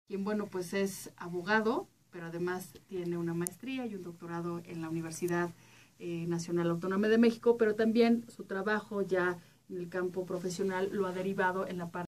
quien, bueno, pues es abogado, pero además tiene una maestría y un doctorado en la Universidad Nacional Autónoma de México, pero también su trabajo ya en el campo profesional lo ha derivado en la parte